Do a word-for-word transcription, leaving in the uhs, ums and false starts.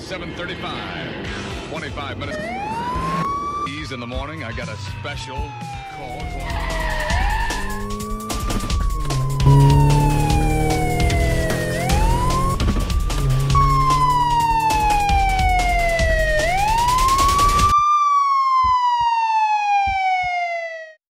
seven thirty-five. twenty-five minutes. In the morning, I got a special call.